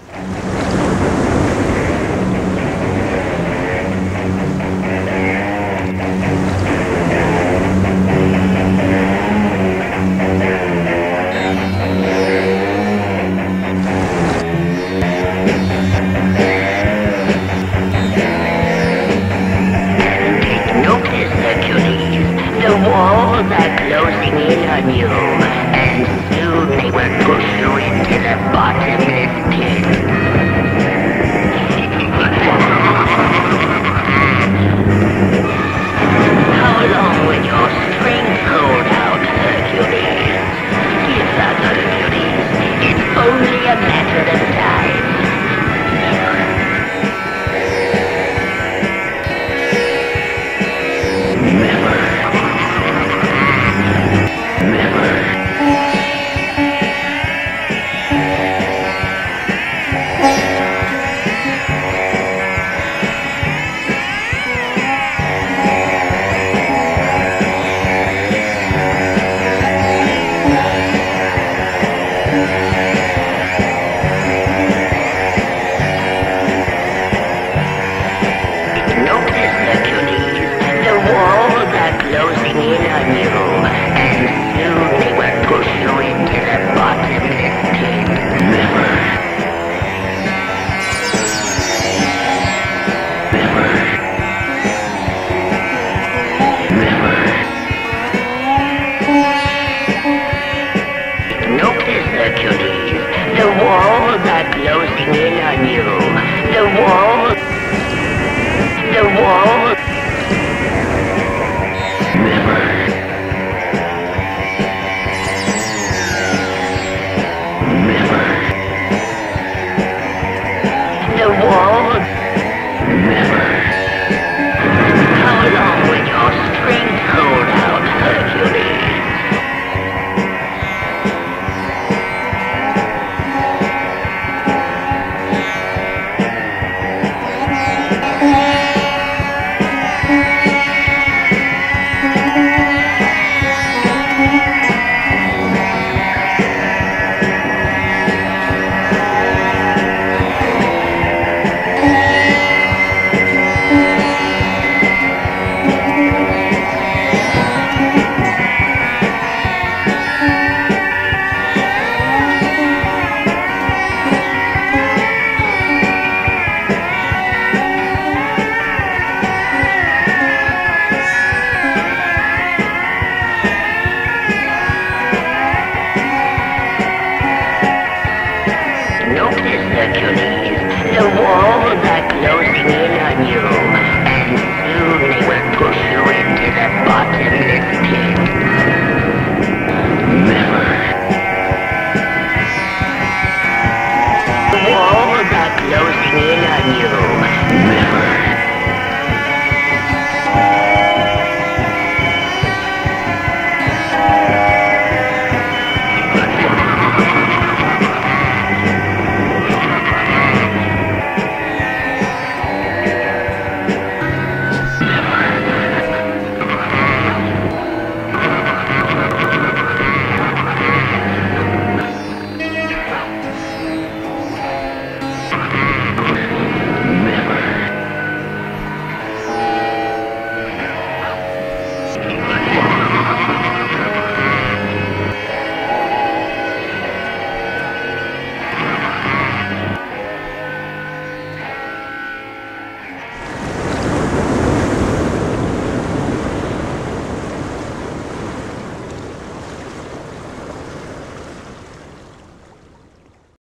The walls are closing in on you, and soon they will push you into the bottomless pit. How long will your strength hold out, Hercules? Give up, Hercules. It's only a matter of time. Closing in on you, and soon they will push you into the bottomless pit. Never. Notice, Hercules, the walls are closing in on you. The walls. Never. How long will your strength hold out, Hercules? Notice, Hercules, the walls are closing in on you, and soon they will push you into the bottomless pit. Never. The walls are closing in on you. Never.